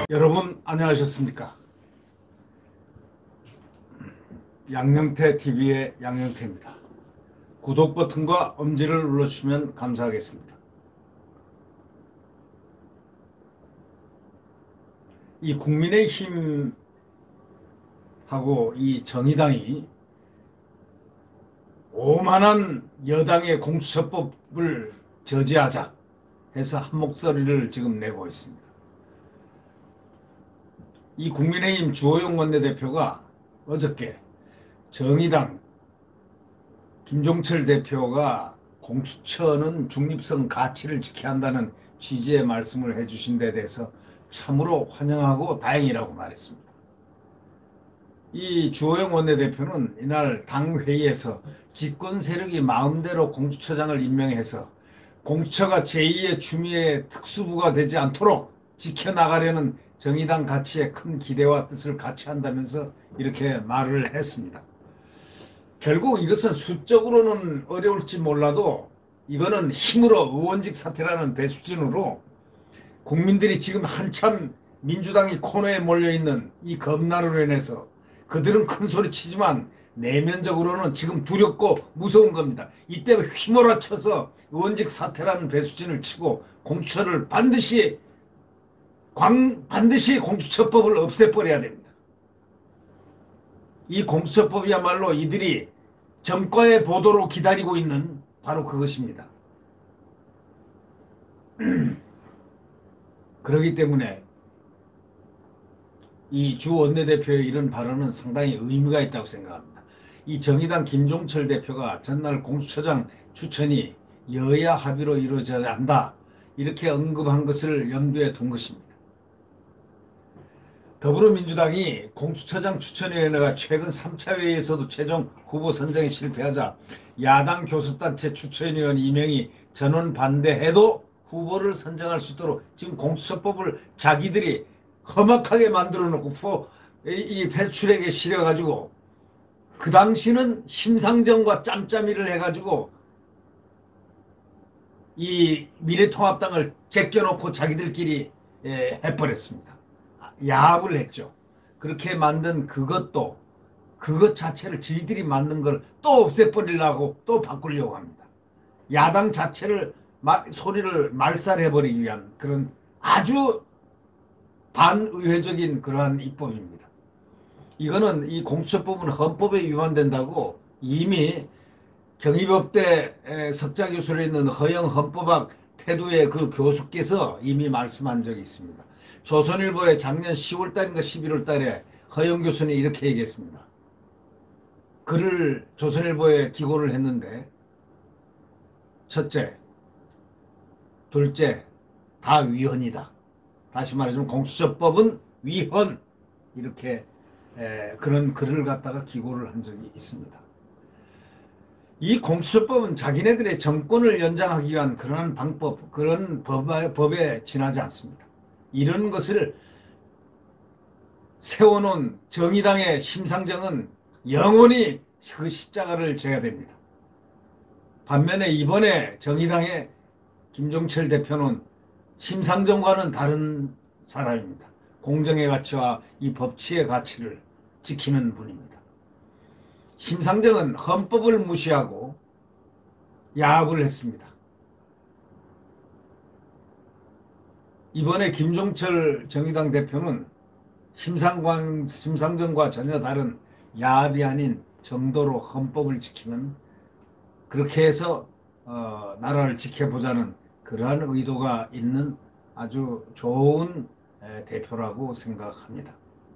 여러분 안녕하셨습니까? 양영태 TV의 양영태입니다. 구독 버튼과 엄지를 눌러주시면 감사하겠습니다. 이 국민의힘하고 이 정의당이 오만한 여당의 공수처법을 저지하자 해서 한 목소리를 지금 내고 있습니다. 이 국민의힘 주호영 원내대표가 어저께 정의당 김종철 대표가 공수처는 중립성 가치를 지켜야 한다는 취지의 말씀을 해주신 데 대해서 참으로 환영하고 다행이라고 말했습니다. 이 주호영 원내대표는 이날 당회의에서 집권 세력이 마음대로 공수처장을 임명해서 공수처가 제2의 추미애 특수부가 되지 않도록 지켜나가려는 정의당 가치에 큰 기대와 뜻을 같이 한다면서 이렇게 말을 했습니다. 결국 이것은 수적으로는 어려울지 몰라도 이거는 힘으로 의원직 사퇴라는 배수진으로 국민들이 지금 한참 민주당이 코너에 몰려있는 이 겁나루로 인해서 그들은 큰 소리 치지만 내면적으로는 지금 두렵고 무서운 겁니다. 이때 휘몰아쳐서 의원직 사퇴라는 배수진을 치고 공수처를 반드시 공수처법을 없애버려야 됩니다. 이 공수처법이야말로 이들이 전과의 보도로 기다리고 있는 바로 그것입니다. 그렇기 때문에 이 주 원내대표의 이런 발언은 상당히 의미가 있다고 생각합니다. 이 정의당 김종철 대표가 전날 공수처장 추천이 여야 합의로 이루어져야 한다 이렇게 언급한 것을 염두에 둔 것입니다. 더불어민주당이 공수처장 추천위원회가 최근 3차 회의에서도 최종 후보 선정에 실패하자 야당 교섭단체 추천위원 임명이 전원 반대해도 후보를 선정할 수 있도록 지금 공수처법을 자기들이 험악하게 만들어 놓고 이 패스트트랙에 실어가지고 그 당시는 심상정과 짬짬이를 해가지고 이 미래통합당을 제껴놓고 자기들끼리 해버렸습니다. 야합을 했죠. 그렇게 만든 그것 자체를 저희들이 만든 걸 또 없애버리려고 또 바꾸려고 합니다. 야당 자체를 소리를 말살해버리기 위한 그런 아주 반의회적인 그러한 입법입니다. 이거는 이 공수처법은 헌법에 위반된다고 이미 경희법대 석좌 교수로 있는 허영 헌법학 태두의 그 교수께서 이미 말씀한 적이 있습니다. 조선일보에 작년 10월달인가 11월달에 허영 교수는 이렇게 얘기했습니다. 글을 조선일보에 기고를 했는데 첫째, 둘째 다 위헌이다. 다시 말해주면 공수처법은 위헌 이렇게 그런 글을 갖다가 기고를 한 적이 있습니다. 이 공수처법은 자기네들의 정권을 연장하기 위한 그런 방법, 그런 법에 지나지 않습니다. 이런 것을 세워놓은 정의당의 심상정은 영원히 그 십자가를 져야 됩니다. 반면에 이번에 정의당의 김종철 대표는 심상정과는 다른 사람입니다. 공정의 가치와 이 법치의 가치를 지키는 분입니다. 심상정은 헌법을 무시하고 야합을 했습니다. 이번에 김종철 정의당 대표는 심상정과 전혀 다른 야합이 아닌 정도로 헌법을 지키는 그렇게 해서 나라를 지켜보자는 그러한 의도가 있는 아주 좋은 대표라고 생각합니다.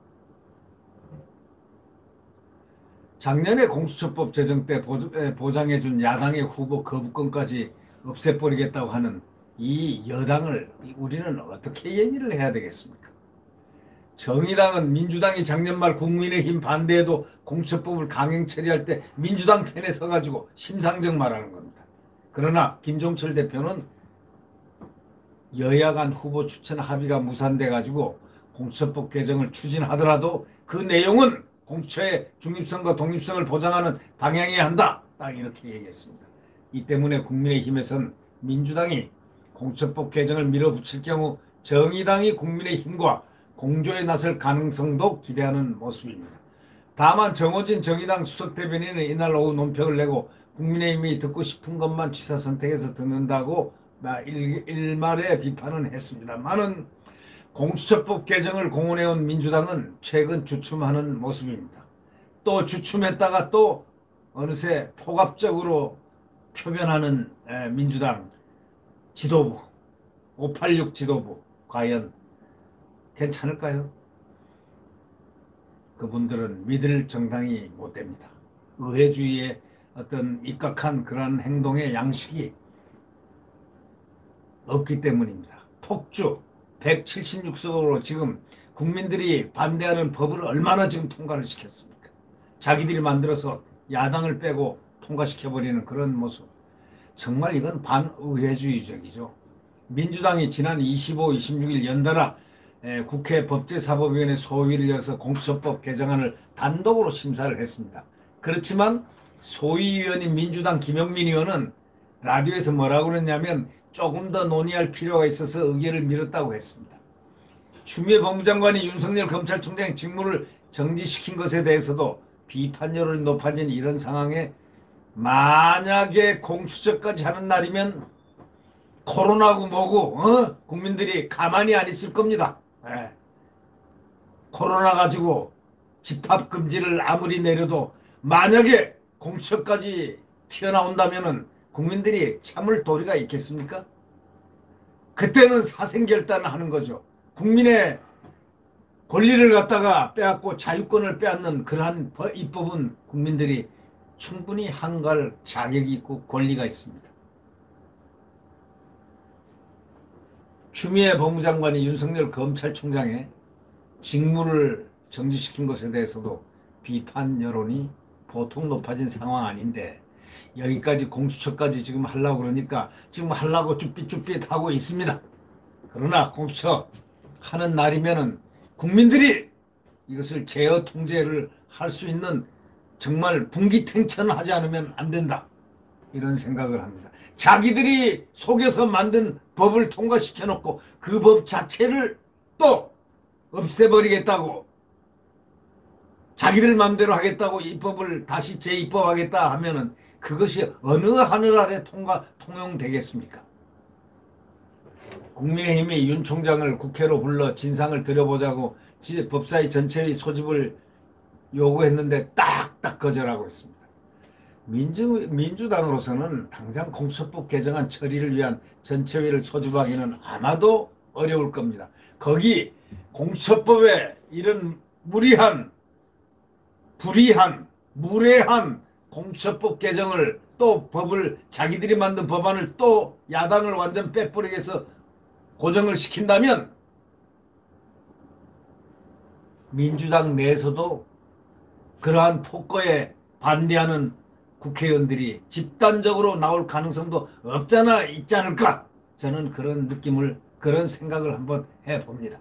작년에 공수처법 제정 때 보장해준 야당의 후보 거부권까지 없애버리겠다고 하는 이 여당을 우리는 어떻게 얘기를 해야 되겠습니까? 정의당은 민주당이 작년 말 국민의힘 반대에도 공수처법을 강행 처리할 때 민주당 편에 서가지고 심상정 말하는 겁니다. 그러나 김종철 대표는 여야 간 후보 추천 합의가 무산돼가지고 공수처법 개정을 추진하더라도 그 내용은 공수처의 중립성과 독립성을 보장하는 방향이어야 한다. 딱 이렇게 얘기했습니다. 이 때문에 국민의힘에서는 민주당이 공수처법 개정을 밀어붙일 경우 정의당이 국민의힘과 공조에 나설 가능성도 기대하는 모습입니다. 다만 정호진 정의당 수석대변인은 이날 오후 논평을 내고 국민의힘이 듣고 싶은 것만 취사 선택해서 듣는다고 일말의 비판은 했습니다만은 공수처법 개정을 공언해온 민주당은 최근 주춤하는 모습입니다. 또 주춤했다가 또 어느새 폭압적으로 표변하는 민주당 지도부, 586 지도부 과연 괜찮을까요? 그분들은 믿을 정당이 못 됩니다. 의회주의의 어떤 입각한 그런 행동의 양식이 없기 때문입니다. 폭주 176석으로 지금 국민들이 반대하는 법을 얼마나 지금 통과를 시켰습니까? 자기들이 만들어서 야당을 빼고 통과시켜버리는 그런 모습. 정말 이건 반의회주의적이죠. 민주당이 지난 25, 26일 연달아 국회 법제사법위원회 소위를 열어서 공수처법 개정안을 단독으로 심사를 했습니다. 그렇지만 소위위원인 민주당 김영민 의원은 라디오에서 뭐라고 그랬냐면 조금 더 논의할 필요가 있어서 의결을 미뤘다고 했습니다. 추미애 법무장관이 윤석열 검찰총장 직무를 정지시킨 것에 대해서도 비판 여론이 높아진 이런 상황에 만약에 공수처까지 하는 날이면 코로나고 뭐고 국민들이 가만히 안 있을 겁니다. 코로나 가지고 집합금지를 아무리 내려도 만약에 공수처까지 튀어나온다면 국민들이 참을 도리가 있겠습니까? 그때는 사생결단을 하는 거죠. 국민의 권리를 갖다가 빼앗고 자유권을 빼앗는 그러한 입법은 국민들이 충분히 한가할 자격이 있고 권리가 있습니다. 추미애 법무장관이 윤석열 검찰총장의 직무를 정지시킨 것에 대해서도 비판 여론이 보통 높아진 상황 아닌데 여기까지 공수처까지 지금 하려고 그러니까 지금 하려고 쭈삣쭈삣 하고 있습니다. 그러나 공수처 하는 날이면은 국민들이 이것을 제어 통제를 할 수 있는 정말 분기탱천하지 않으면 안 된다. 이런 생각을 합니다. 자기들이 속여서 만든 법을 통과시켜놓고 그 법 자체를 또 없애버리겠다고 자기들 마음대로 하겠다고 이 법을 다시 재입법하겠다 하면은 그것이 어느 하늘 아래 통용되겠습니까? 국민의힘이 윤 총장을 국회로 불러 진상을 들여보자고 법사위 전체의 소집을 요구했는데 딱딱 거절하고 있습니다. 민주당으로서는 당장 공수처법 개정안 처리를 위한 전체회의를 소집하기는 아마도 어려울 겁니다. 거기 공수처법에 이런 무리한, 불이한, 무례한 공수처법 개정을 또 법을 자기들이 만든 법안을 또 야당을 완전 빼버리게 해서 고정을 시킨다면 민주당 내에서도 그러한 폭거에 반대하는 국회의원들이 집단적으로 나올 가능성도 없잖아 있지 않을까? 저는 그런 느낌을 그런 생각을 한번 해봅니다.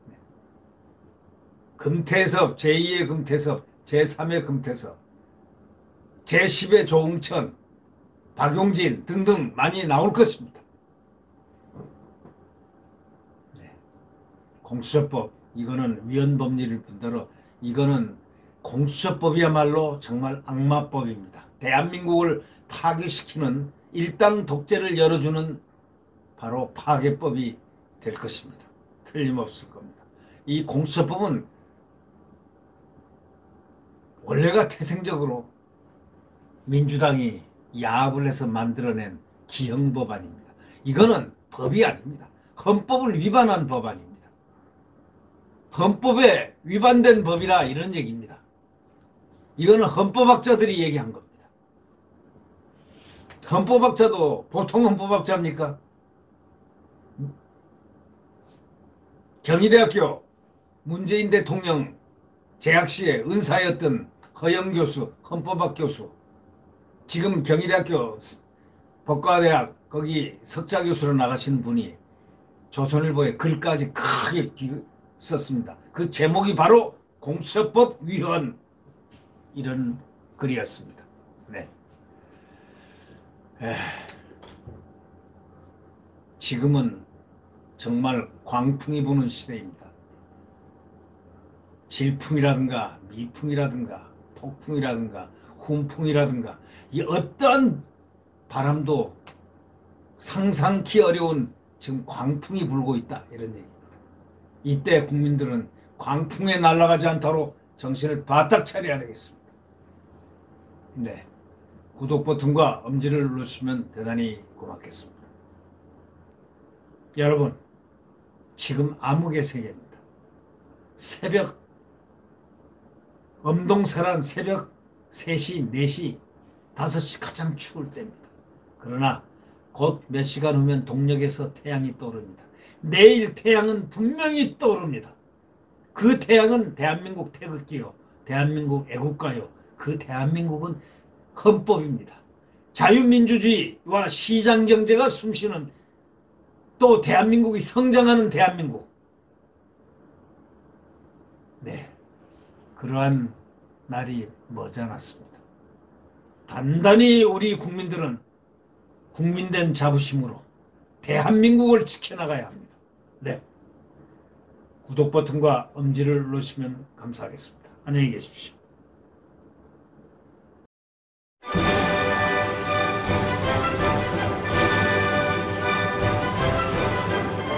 금태섭, 제2의 금태섭, 제3의 금태섭, 제10의 조응천, 박용진 등등 많이 나올 것입니다. 공수처법 이거는 위헌법률일 뿐더러 이거는 공수처법이야말로 정말 악마법입니다. 대한민국을 파괴시키는 일당 독재를 열어주는 바로 파괴법이 될 것입니다. 틀림없을 겁니다. 이 공수처법은 원래가 태생적으로 민주당이 야합을 해서 만들어낸 기형법안입니다. 이거는 법이 아닙니다. 헌법을 위반한 법안입니다. 헌법에 위반된 법이라 이런 얘기입니다. 이거는 헌법학자들이 얘기한 겁니다. 헌법학자도 보통 헌법학자입니까? 경희대학교 문재인 대통령 재학 시에 은사였던 허영 교수, 헌법학 교수, 지금 경희대학교 법과대학 거기 석좌 교수로 나가신 분이 조선일보에 글까지 크게 썼습니다. 그 제목이 바로 공수처법 위헌 이런 글이었습니다. 네. 지금은 정말 광풍이 부는 시대입니다. 질풍이라든가 미풍이라든가 폭풍이라든가 훈풍이라든가 이 어떠한 바람도 상상기 어려운 지금 광풍이 불고 있다 이런 얘기입니다. 이때 국민들은 광풍에 날아가지 않도록 정신을 바짝 차려야 되겠습니다. 네, 구독 버튼과 엄지를 눌러주시면 대단히 고맙겠습니다. 여러분, 지금 암흑의 세계입니다. 새벽 엄동설한 새벽 3시, 4시, 5시 가장 추울 때입니다. 그러나 곧 몇 시간 후면 동력에서 태양이 떠오릅니다. 내일 태양은 분명히 떠오릅니다. 그 태양은 대한민국 태극기요, 대한민국 애국가요, 그 대한민국은 헌법입니다. 자유민주주의와 시장경제가 숨쉬는 또 대한민국이 성장하는 대한민국. 네, 그러한 날이 머지않았습니다. 단단히 우리 국민들은 국민된 자부심으로 대한민국을 지켜나가야 합니다. 네, 구독 버튼과 엄지를 누르시면 감사하겠습니다. 안녕히 계십시오.